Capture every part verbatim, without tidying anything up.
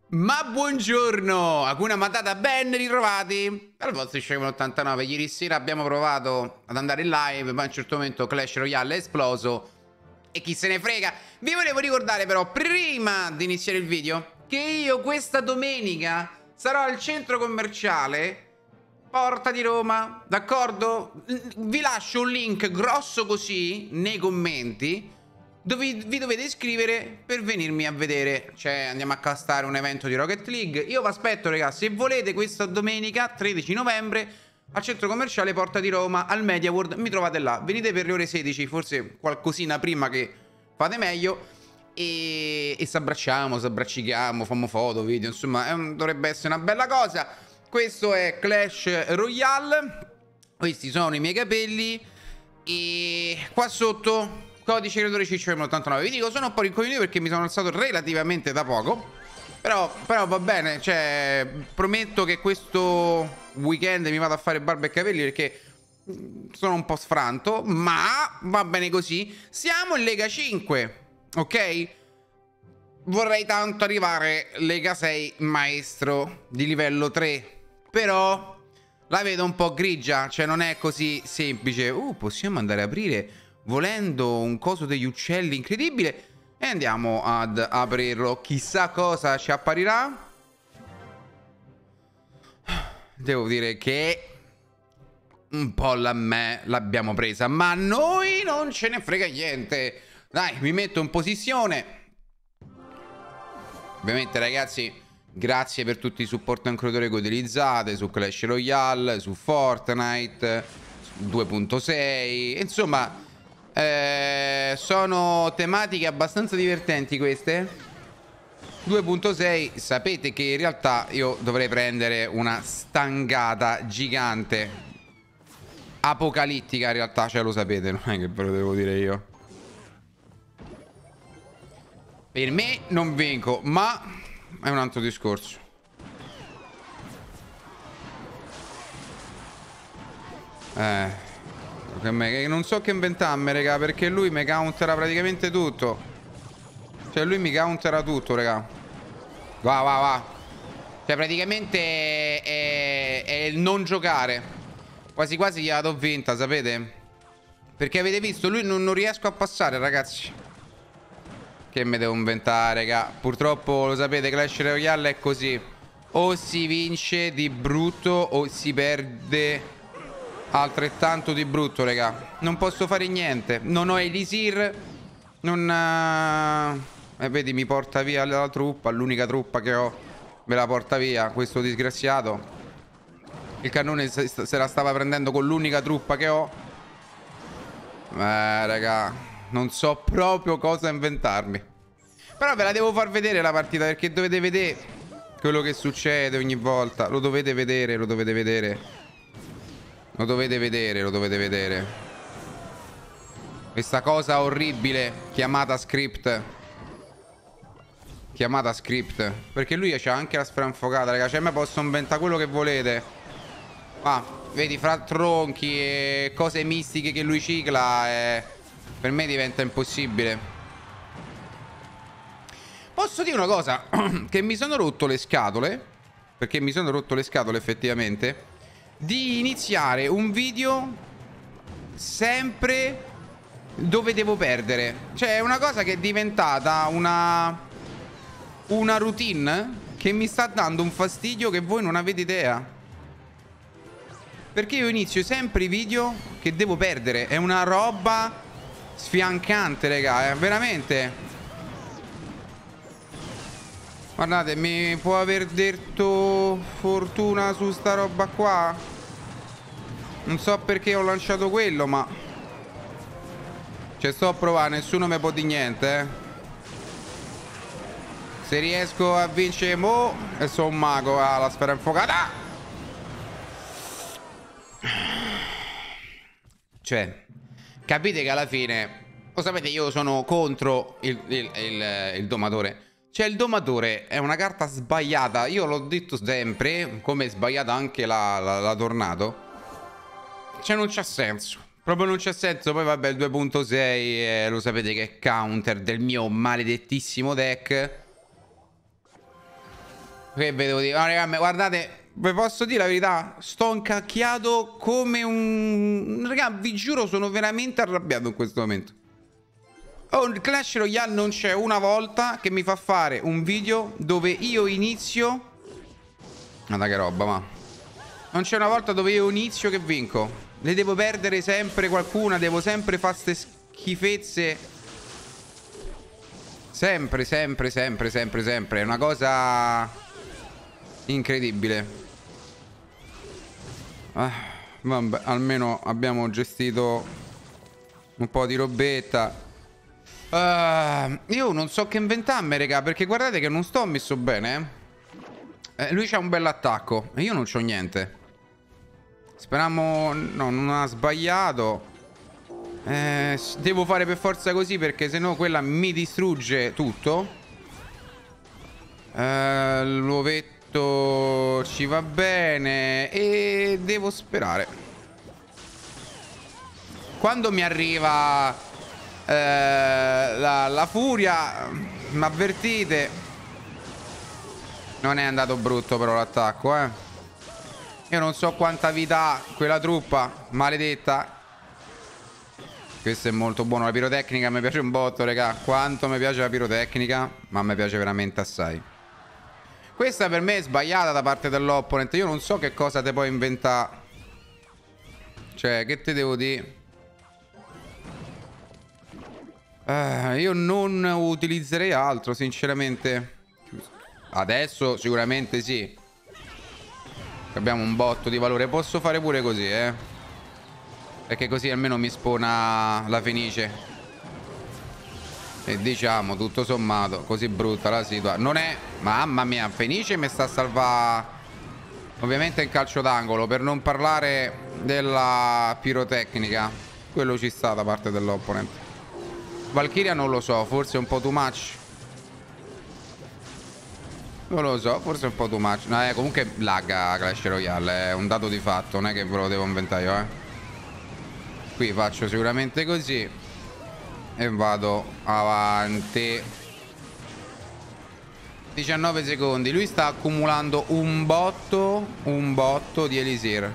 Ma buongiorno, Hakuna Matata, ben ritrovati al vostro Scemo ottantanove. Ieri sera abbiamo provato ad andare in live, ma a un certo momento Clash Royale è esploso e chi se ne frega. Vi volevo ricordare però, prima di iniziare il video, che io questa domenica sarò al centro commerciale Porta di Roma, d'accordo? Vi lascio un link grosso così nei commenti dove vi dovete iscrivere per venirmi a vedere. Cioè, andiamo a castare un evento di Rocket League. Io vi aspetto, ragazzi. Se volete, questa domenica tredici novembre al centro commerciale Porta di Roma, al Media World, mi trovate là. Venite per le ore sedici, forse qualcosina prima, che fate meglio. E, e s'abbracciamo, s'abbraccichiamo, fammo foto, video. Insomma, è, dovrebbe essere una bella cosa. Questo è Clash Royale. Questi sono i miei capelli. E qua sotto codice creatore Ciccio ottantanove. Vi dico, sono un po' rincoglionito perché mi sono alzato relativamente da poco. Però, però va bene, cioè, prometto che questo weekend mi vado a fare barba e capelli perché sono un po' sfranto, ma va bene così. Siamo in Lega cinque, ok? Vorrei tanto arrivare Lega sei maestro di livello tre, però la vedo un po' grigia, cioè non è così semplice. Uh, possiamo andare ad aprire, volendo, un coso degli uccelli incredibile, e andiamo ad aprirlo. Chissà cosa ci apparirà. Devo dire che un po' la me l'abbiamo presa, ma noi non ce ne frega niente. Dai, mi metto in posizione. Ovviamente, ragazzi, grazie per tutti i supporti ancora che utilizzate su Clash Royale, su Fortnite, due punto sei. Insomma, eh, sono tematiche abbastanza divertenti queste. due punto sei, sapete che in realtà io dovrei prendere una stangata gigante, apocalittica in realtà, cioè lo sapete, non è che ve lo devo dire io. Per me non vinco, ma è un altro discorso. Eh, che me, che non so che inventarmi, raga, perché lui mi countera praticamente tutto. Cioè lui mi countera tutto, raga. Va, va, va. Cioè praticamente è, è il non giocare. Quasi quasi gliela do vinta, sapete? Perché avete visto, lui non, non riesco a passare, ragazzi. Che mi devo inventare, raga? Purtroppo lo sapete, Clash Royale è così. O si vince di brutto o si perde altrettanto di brutto, raga. Non posso fare niente. Non ho Elisir. Non... Uh... Eh, vedi, mi porta via la truppa. L'unica truppa che ho me la porta via questo disgraziato. Il cannone se, se la stava prendendo con l'unica truppa che ho. Eh, raga, non so proprio cosa inventarmi. Però ve la devo far vedere la partita, perché dovete vedere quello che succede ogni volta. Lo dovete vedere, lo dovete vedere. Lo dovete vedere, lo dovete vedere. Questa cosa orribile chiamata script. Chiamata script. Perché lui c'ha anche la sfranfocata, raga. Cioè, me posso inventare quello che volete. Ah, vedi, fra tronchi e cose mistiche che lui cicla, eh, per me diventa impossibile. Posso dire una cosa? Che mi sono rotto le scatole, perché mi sono rotto le scatole effettivamente, di iniziare un video sempre dove devo perdere. Cioè è una cosa che è diventata una Una routine che mi sta dando un fastidio che voi non avete idea. Perché io inizio sempre i video che devo perdere. È una roba sfiancante, raga, è veramente. Guardate, mi può aver detto fortuna su sta roba qua. Non so perché ho lanciato quello, ma ci sto a provare, nessuno mi può dire niente, eh. Se riesco a vincere mo, e sono un mago alla sfera infuocata. Cioè, capite che alla fine, lo sapete, io sono contro il, il, il, il domatore. Cioè, il domatore è una carta sbagliata. Io l'ho detto sempre, come è sbagliata anche la, la, la Tornado. Cioè, non c'ha senso. Proprio non c'è senso. Poi vabbè, il due punto sei, eh, lo sapete che è counter del mio maledettissimo deck. Che vedevo dire? No, raga, guardate, vi posso dire la verità? Sto incacchiato come un... Raga, vi giuro, sono veramente arrabbiato in questo momento. Oh, il Clash Royale non c'è una volta che mi fa fare un video dove io inizio... Guarda che roba, ma... Non c'è una volta dove io inizio che vinco. Le devo perdere sempre qualcuna, devo sempre fare ste schifezze. Sempre, sempre, sempre, sempre, sempre. È una cosa incredibile. Ah, vabbè, almeno abbiamo gestito un po' di robetta. Uh, io non so che inventarmi, raga, perché guardate che non sto messo bene. Eh, lui c'ha un bell'attacco e io non c'ho niente. Speriamo... No, non ha sbagliato. Eh, devo fare per forza così, perché sennò quella mi distrugge tutto. Eh, l'uovetto ci va bene. E devo sperare. Quando mi arriva eh, la, la furia, mi avvertite. Non è andato brutto però l'attacco, eh. Io non so quanta vita ha quella truppa maledetta. Questo è molto buono. La pirotecnica mi piace un botto, raga. Quanto mi piace la pirotecnica. Ma mi piace veramente assai. Questa per me è sbagliata da parte dell'opponent. Io non so che cosa te puoi inventare. Cioè, che te devo dire? Uh, io non utilizzerei altro, sinceramente. Adesso sicuramente sì. Abbiamo un botto di valore. Posso fare pure così, eh. Perché così almeno mi spona la Fenice. E diciamo, tutto sommato, così brutta la situazione. Non è... Mamma mia, Fenice mi sta a salvare. Ovviamente in calcio d'angolo. Per non parlare della pirotecnica. Quello ci sta da parte dell'opponent. Valkyria non lo so, forse è un po' too much. Non lo so, forse è un po' too much. No, eh, comunque lagga Clash Royale, è un dato di fatto, non è che ve lo devo inventare io, eh. Qui faccio sicuramente così e vado avanti. diciannove secondi. Lui sta accumulando un botto, un botto di Elisir.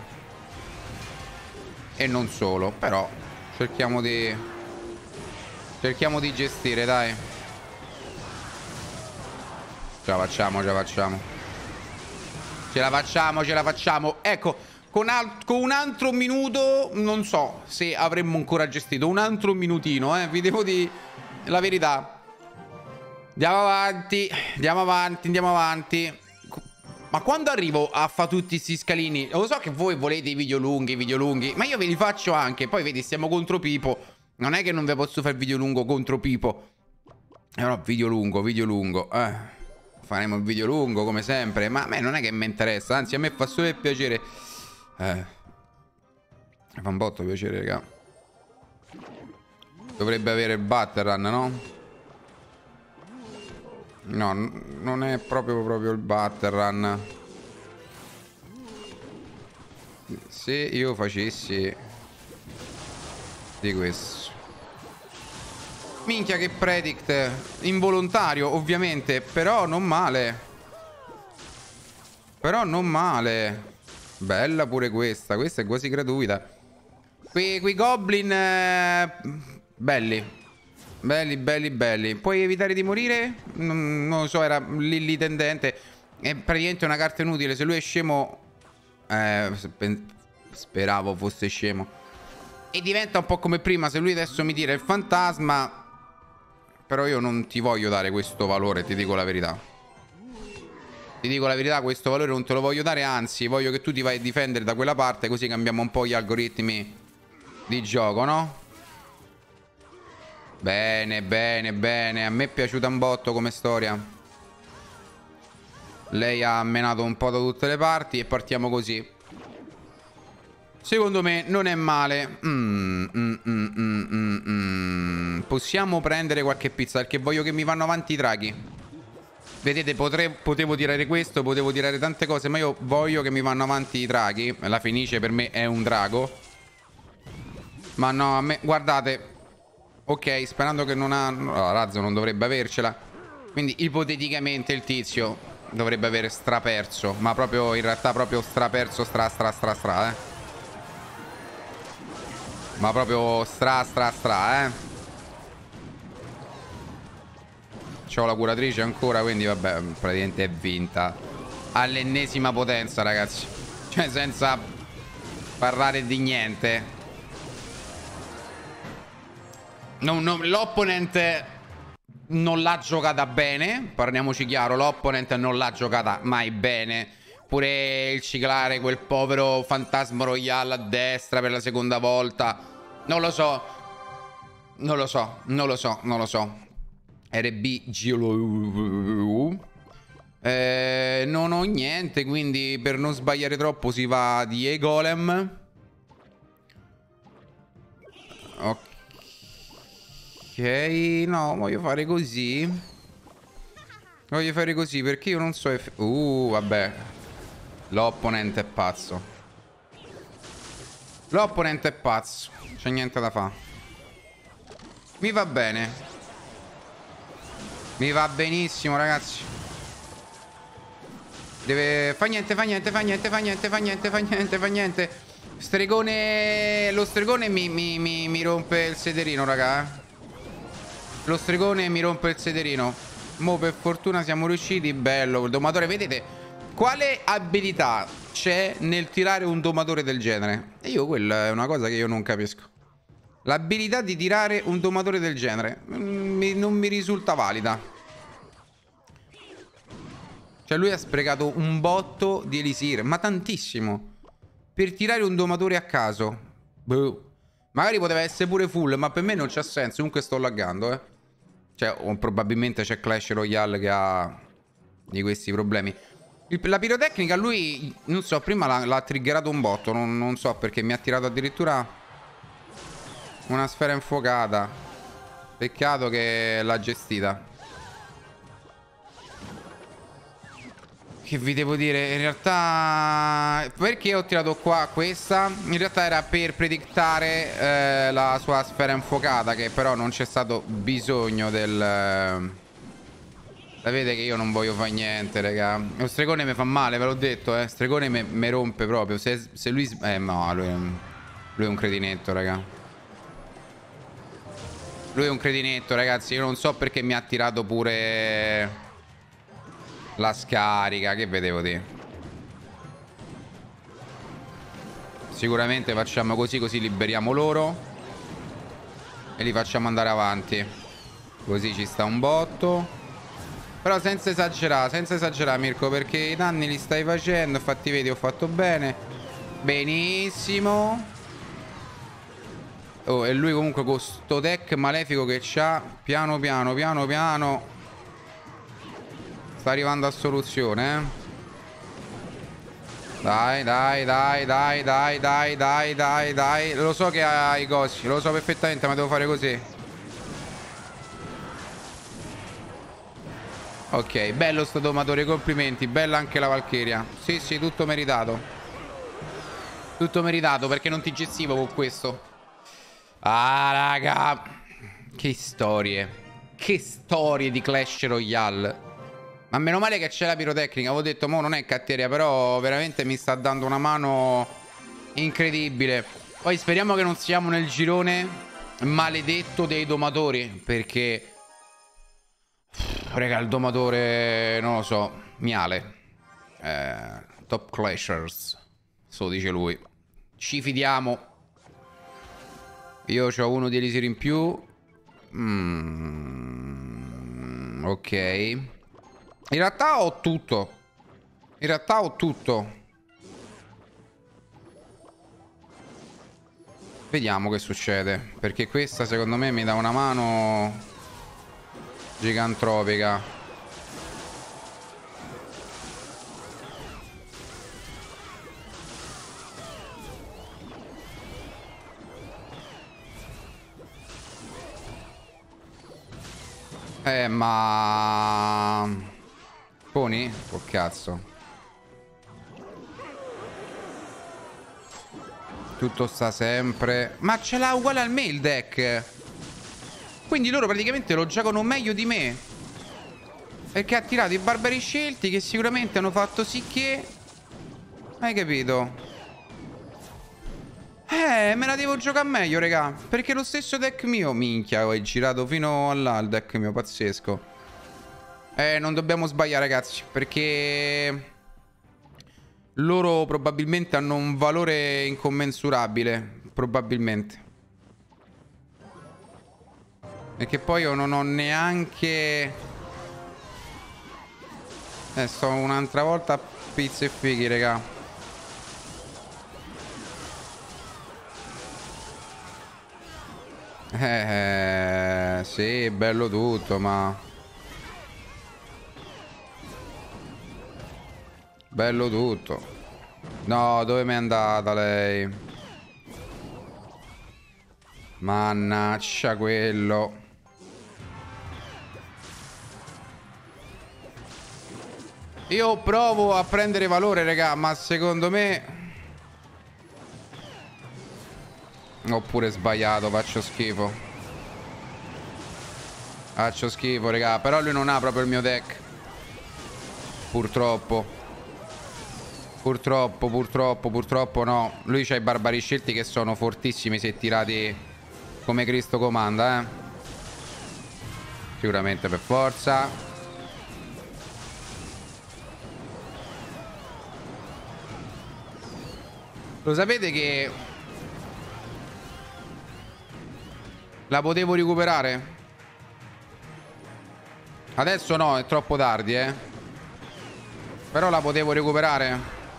E non solo, però cerchiamo di... Cerchiamo di gestire, dai. Ce la facciamo, ce la facciamo. Ce la facciamo, ce la facciamo. Ecco, con, con un altro minuto non so se avremmo ancora gestito. Un altro minutino, eh. Vi devo dire la verità. Andiamo avanti, andiamo avanti, andiamo avanti. Ma quando arrivo a fare tutti questi scalini... Lo so che voi volete i video lunghi, i video lunghi, ma io ve li faccio anche. Poi vedi, stiamo contro Pipo. Non è che non vi posso fare il video lungo contro Pipo. Eh no, video lungo, video lungo. Eh... Faremo il video lungo come sempre. Ma a me non è che mi interessa. Anzi, a me fa solo piacere. Eh Fa un botto piacere, raga. Dovrebbe avere il Battle Run, no? No, non è proprio proprio il Battle Run. Se io facessi di questo. Minchia che predict. Involontario ovviamente. Però non male. Però non male. Bella pure questa. Questa è quasi gratuita. Quei, quei goblin eh, belli. Belli belli belli. Puoi evitare di morire? Non, non lo so. Era lì lì tendente. È praticamente una carta inutile. Se lui è scemo eh, speravo fosse scemo. E diventa un po' come prima. Se lui adesso mi tira il fantasma. Però io non ti voglio dare questo valore, ti dico la verità. Ti dico la verità, questo valore non te lo voglio dare. Anzi, voglio che tu ti vai a difendere da quella parte. Così cambiamo un po' gli algoritmi di gioco, no? Bene, bene, bene. A me è piaciuta un botto come storia. Lei ha menato un po' da tutte le parti. E partiamo così. Secondo me non è male. mm, mm, mm, mm, mm, mm. Possiamo prendere qualche pizza, perché voglio che mi vanno avanti i draghi. Vedete, potrei, potevo tirare questo, potevo tirare tante cose, ma io voglio che mi vanno avanti i draghi. La Fenice per me è un drago. Ma no, a me, guardate. Ok, sperando che non ha... Allora, Razzo non dovrebbe avercela. Quindi ipoteticamente il tizio dovrebbe aver straperso. Ma proprio, in realtà proprio straperso, stra stra stra stra, eh. Ma proprio stra stra stra, eh. C'ho la curatrice ancora, quindi vabbè, praticamente è vinta. All'ennesima potenza, ragazzi. Cioè, senza parlare di niente. Non, non, l'opponent non l'ha giocata bene. Parliamoci chiaro, l'opponent non l'ha giocata mai bene. Pure il ciclare quel povero Fantasma Royale a destra per la seconda volta. Non lo so. Non lo so, non lo so, non lo so. R B G L U. Eh, non ho niente, quindi per non sbagliare troppo si va di E-Golem. Ok, no, voglio fare così. Voglio fare così perché io non so. Uh, vabbè. L'opponent è pazzo. L'opponent è pazzo. C'è niente da fare. Mi va bene. Mi va benissimo, ragazzi. Deve... Fa niente, fa niente, fa niente, fa niente, fa niente, fa niente, fa niente. Stregone... Lo stregone mi, mi, mi, mi rompe il sederino, raga. Lo stregone mi rompe il sederino. Mo per fortuna siamo riusciti. Bello, il domatore. Vedete quale abilità c'è nel tirare un domatore del genere? E io quella è una cosa che io non capisco. L'abilità di tirare un domatore del genere mi, non mi risulta valida. Cioè lui ha sprecato un botto di elisir, ma tantissimo, per tirare un domatore a caso. Boh. Magari poteva essere pure full, ma per me non c'ha senso. Comunque sto laggando, eh. Cioè, o probabilmente c'è Clash Royale che ha di questi problemi. Il, la pirotecnica lui, non so, prima l'ha triggerato un botto. Non, non so perché mi ha tirato addirittura una sfera infuocata. Peccato che l'ha gestita. Che vi devo dire? In realtà... Perché ho tirato qua questa? In realtà era per predictare eh, la sua sfera infuocata, che però non c'è stato bisogno del... Sapete che io non voglio fare niente, raga. Lo stregone mi fa male, ve l'ho detto, eh. Stregone mi rompe proprio. Se, se lui... Eh no, lui, lui è un credinetto, raga. Lui è un credinetto, ragazzi. Io non so perché mi ha tirato pure... la scarica, che vedevo di. Sicuramente facciamo così, così liberiamo loro e li facciamo andare avanti. Così ci sta un botto. Però senza esagerare, senza esagerare, Mirko, perché i danni li stai facendo. Infatti vedi, ho fatto bene. Benissimo. Oh, e lui comunque con sto deck malefico che c'ha, piano piano, piano piano sta arrivando a soluzione, eh. Dai, dai, dai, dai, dai, dai, dai, dai, dai. Lo so che ha i cosi, lo so perfettamente, ma devo fare così. Ok, bello sto domatore, complimenti. Bella anche la Valchiria. Sì, sì, tutto meritato. Tutto meritato, perché non ti gestivo con questo. Ah, raga. Che storie. Che storie di Clash Royale. Ma meno male che c'è la pirotecnica. Avevo detto, mo non è cattiveria, però veramente mi sta dando una mano incredibile. Poi speriamo che non siamo nel girone maledetto dei domatori, perché raga, il domatore, non lo so, miale. eh, Top Clashers, so dice lui. Ci fidiamo. Io ho uno di elisir in più. mm, Ok. In realtà ho tutto. In realtà ho tutto. Vediamo che succede. Perché questa secondo me mi dà una mano gigantropica. Eh ma... Poni? Oh cazzo. Tutto sta sempre. Ma ce l'ha uguale al me il deck. Quindi loro praticamente lo giocano meglio di me. Perché ha tirato i barbari scelti che sicuramente hanno fatto sì che... Hai capito? Eh, me la devo giocare meglio, raga. Perché lo stesso deck mio... Minchia, ho girato fino a là il deck mio, pazzesco. Eh, non dobbiamo sbagliare, ragazzi. Perché... loro probabilmente hanno un valore incommensurabile. Probabilmente. E che poi io non ho neanche... Eh, sto un'altra volta a pizza e fighi, raga. Eh, sì, bello tutto, ma... bello tutto. No, dove mi è andata lei? Mannaggia quello. Io provo a prendere valore, raga, ma secondo me... Oppure sbagliato, faccio schifo. Faccio schifo, raga. Però lui non ha proprio il mio deck. Purtroppo. Purtroppo, purtroppo, purtroppo no. Lui c'ha i barbari scelti che sono fortissimi se tirati come Cristo comanda, eh. Sicuramente per forza. Lo sapete che la potevo recuperare? Adesso no, è troppo tardi, eh. Però la potevo recuperare.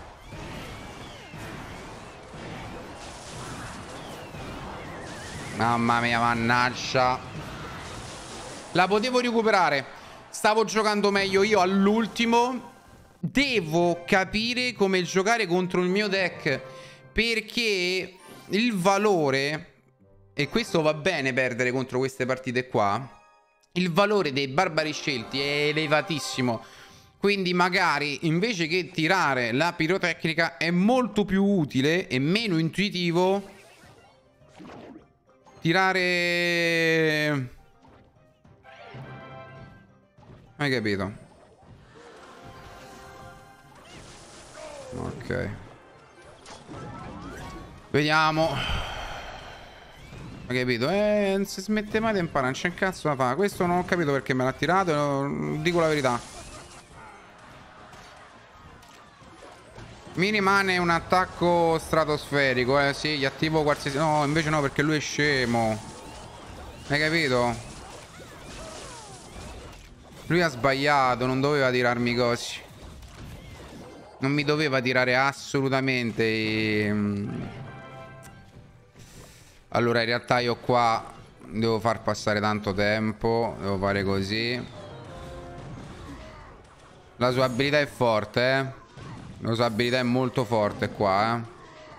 Mamma mia, mannaggia. La potevo recuperare. Stavo giocando meglio io all'ultimo. Devo capire come giocare contro il mio deck. Perché il valore, e questo va bene perdere contro queste partite qua, il valore dei barbari scelti è elevatissimo. Quindi magari invece che tirare la pirotecnica è molto più utile e meno intuitivo tirare... Hai capito? Ok. Vediamo. Hai capito? Eh, non si smette mai di imparare. Non c'è un cazzo da fare. Questo non ho capito perché me l'ha tirato. Dico la verità. Mi rimane un attacco stratosferico. Eh sì, gli attivo qualsiasi... No, invece no, perché lui è scemo. Hai capito? Lui ha sbagliato. Non doveva tirarmi così. Non mi doveva tirare assolutamente. E... allora in realtà io qua devo far passare tanto tempo. Devo fare così. La sua abilità è forte, eh. La sua abilità è molto forte qua, eh.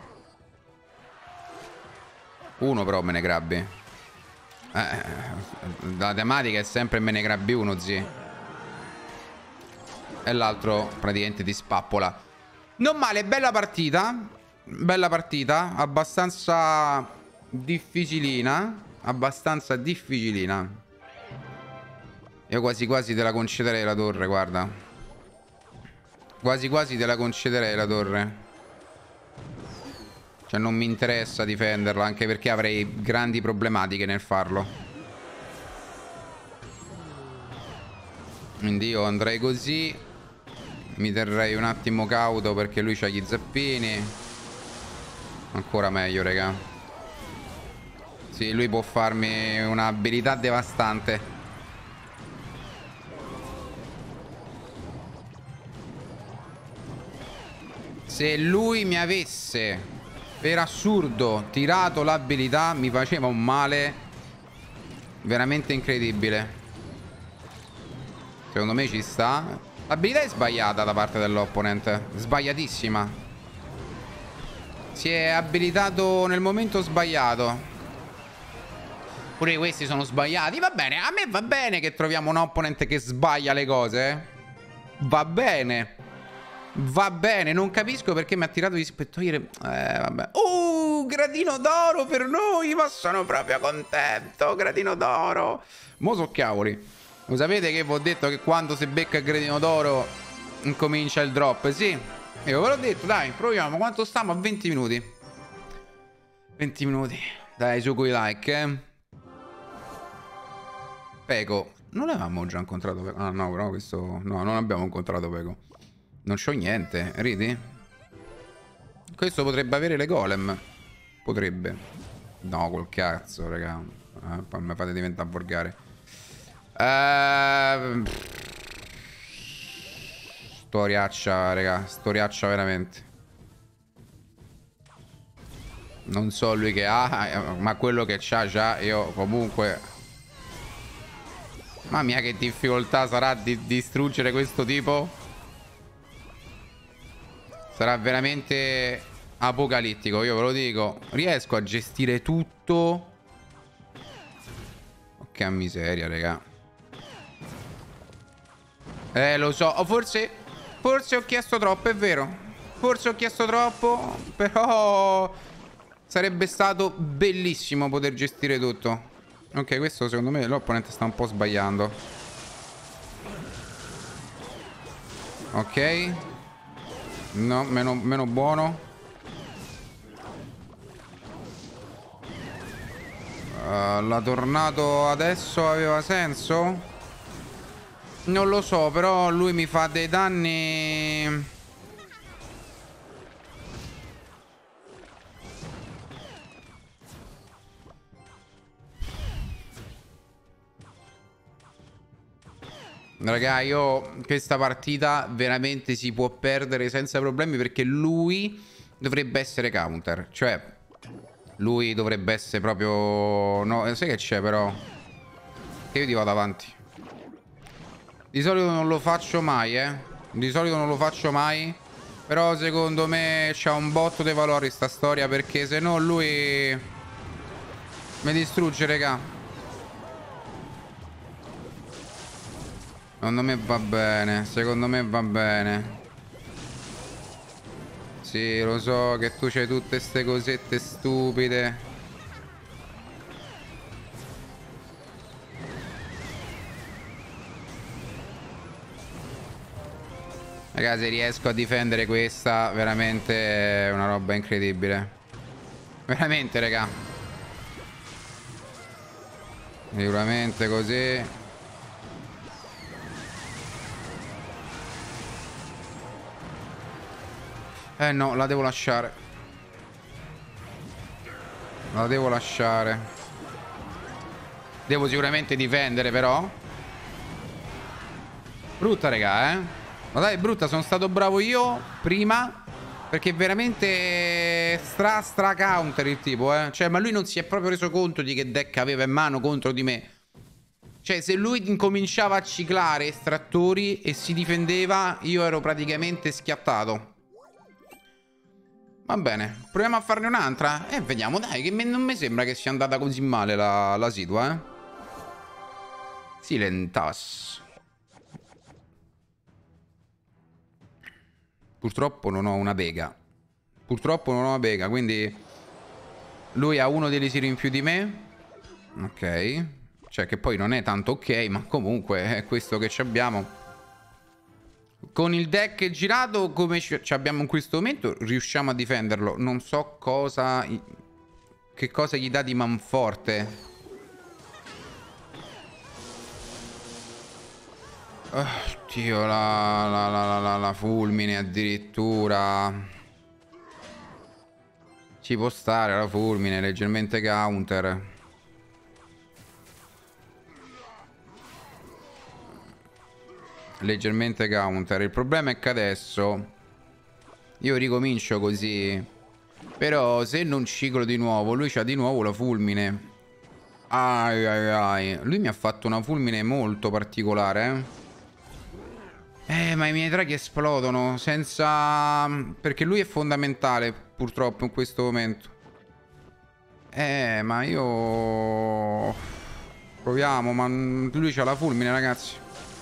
Uno però me ne grabbi. Eh, la tematica è sempre me ne grabbi uno, zi. E l'altro praticamente ti spappola. Non male, bella partita. Bella partita. Abbastanza difficilina. Abbastanza difficilina. Io quasi quasi te la concederei la torre, guarda. Quasi quasi te la concederei la torre. Cioè non mi interessa difenderla, anche perché avrei grandi problematiche nel farlo. Quindi io andrei così. Mi terrei un attimo cauto perché lui c'ha gli zappini. Ancora meglio, raga. Sì, lui può farmi un'abilità devastante. Se lui mi avesse, per assurdo, tirato l'abilità, mi faceva un male veramente incredibile. Secondo me ci sta. L'abilità è sbagliata da parte dell'opponent. Sbagliatissima. Si è abilitato nel momento sbagliato. Pure questi sono sbagliati. Va bene, a me va bene che troviamo un opponent che sbaglia le cose. Va bene. Va bene, non capisco perché mi ha tirato di per togliere... Eh, vabbè. Uh, gradino d'oro per noi. Ma sono proprio contento. Gradino d'oro. Mo so cavoli. Lo sapete che vi ho detto che quando si becca il gradino d'oro incomincia il drop? Sì, io ve l'ho detto, dai, proviamo. Quanto stiamo? A venti minuti. venti minuti. Dai, su coi like, eh. Pego. Non avevamo già incontrato Pego? Ah, no, però questo... No, non abbiamo incontrato Pego. Non c'ho niente, ridi? Questo potrebbe avere le golem. Potrebbe. No, col cazzo, raga. Eh, poi mi fate diventare volgare. Ehm... Storiaccia, raga. Storiaccia veramente. Non so lui che ha, ma quello che c'ha già, io comunque... Mamma mia che difficoltà sarà di distruggere questo tipo. Sarà veramente apocalittico, io ve lo dico. Riesco a gestire tutto. Che miseria, raga. Eh, lo so. O forse... Forse ho chiesto troppo, è vero. Forse ho chiesto troppo, però... Sarebbe stato bellissimo poter gestire tutto. Ok, questo secondo me l'opponente sta un po' sbagliando. Ok. No, meno, meno buono. Uh, la tornato adesso aveva senso? Non lo so, però lui mi fa dei danni... Raga, io questa partita veramente si può perdere senza problemi perché lui dovrebbe essere counter. Cioè, lui dovrebbe essere proprio... No, sai che c'è però? Che io ti vado avanti. Di solito non lo faccio mai, eh. Di solito non lo faccio mai. Però secondo me c'ha un botto di valore sta storia perché se no lui... mi distrugge, raga. Secondo me va bene, secondo me va bene. Sì, lo so che tu c'hai tutte ste cosette stupide. Ragazzi, riesco a difendere questa, veramente è una roba incredibile. Veramente, raga. Sicuramente così. Eh no, la devo lasciare. La devo lasciare. Devo sicuramente difendere però. Brutta, raga, eh. Ma dai, brutta, sono stato bravo io prima. Perché veramente stra stra counter il tipo, eh. Cioè, ma lui non si è proprio reso conto di che deck aveva in mano contro di me. Cioè, se lui incominciava a ciclare estrattori e si difendeva, io ero praticamente schiattato. Va bene, proviamo a farne un'altra. E eh, vediamo, dai, che me, non mi sembra che sia andata così male la, la situa, eh. Silentas. Purtroppo non ho una bega. Purtroppo non ho una bega, quindi... Lui ha uno dei elisir in più di me. Ok. Cioè, che poi non è tanto ok, ma comunque è questo che ci abbiamo. Con il deck girato come ci abbiamo in questo momento riusciamo a difenderlo. Non so cosa... Che cosa gli dà di manforte. Oddio, oh, la, la, la, la, la fulmine addirittura. Ci può stare la fulmine, leggermente counter. Leggermente counter. Il problema è che adesso io ricomincio così. Però se non ciclo di nuovo, lui c'ha di nuovo la fulmine. Ai ai ai. Lui mi ha fatto una fulmine molto particolare, eh. Eh, ma i miei draghi esplodono senza... Perché lui è fondamentale, purtroppo, in questo momento. Eh, ma io... Proviamo, ma lui c'ha la fulmine, ragazzi.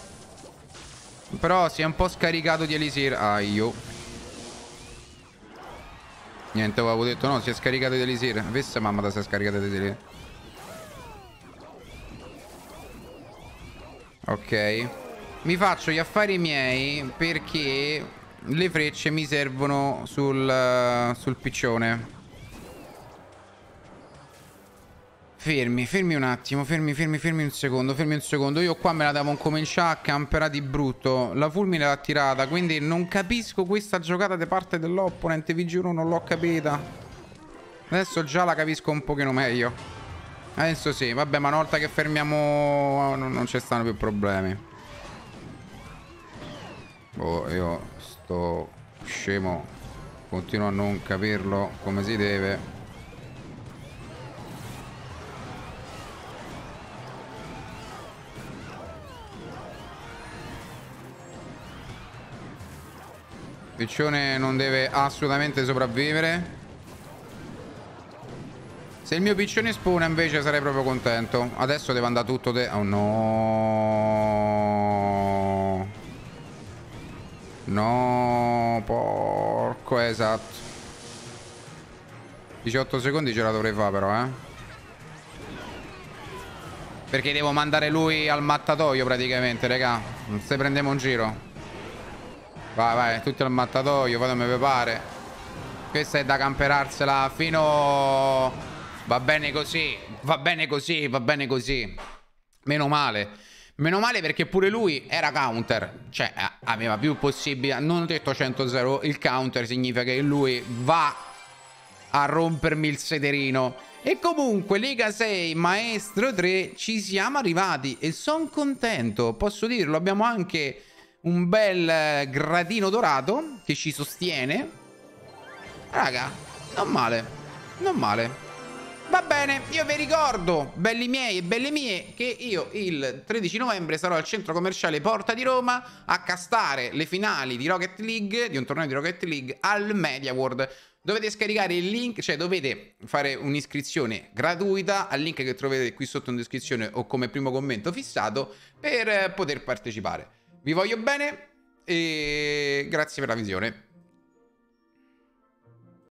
Però si è un po' scaricato di elisir. Ah, io. Niente, avevo detto no, si è scaricato di elisir. Vesse mamma da si è scaricato di elisir. Ok. Mi faccio gli affari miei perché le frecce mi servono sul, sul piccione. Fermi, fermi un attimo, fermi, fermi, fermi un secondo, fermi un secondo. Io qua me la devo cominciare a camperare di brutto. La fulmine l'ha tirata, quindi non capisco questa giocata da parte dell'opponente, vi giuro non l'ho capita. Adesso già la capisco un pochino meglio. Adesso sì, vabbè, ma una volta che fermiamo non, non ci stanno più problemi. Oh, io sto scemo, continuo a non capirlo come si deve. Piccione non deve assolutamente sopravvivere. Se il mio piccione spawna invece sarei proprio contento. Adesso deve andare tutto te... Oh no. No, porco, esatto. diciotto secondi ce la dovrei fare però, eh. Perché devo mandare lui al mattatoio praticamente, raga. Non se prendiamo un giro. Vai, vai, tutti al mattatoio, fatemi preparare. Questa è da camperarsela fino... Va bene così, va bene così, va bene così. Meno male. Meno male perché pure lui era counter. Cioè, aveva più possibilità. Non ho detto cento zero, il counter significa che lui va a rompermi il sederino. E comunque, Lega sei, Maestro tre, ci siamo arrivati e sono contento, posso dirlo. Abbiamo anche... un bel gradino dorato che ci sostiene. Raga, non male. Non male. Va bene, io vi ricordo, belli miei e belle mie, che io il tredici novembre sarò al centro commerciale Porta di Roma a castare le finali di Rocket League, di un torneo di Rocket League al Media World. Dovete scaricare il link, cioè dovete fare un'iscrizione gratuita al link che trovate qui sotto in descrizione o come primo commento fissato per poter partecipare. Vi voglio bene e grazie per la visione.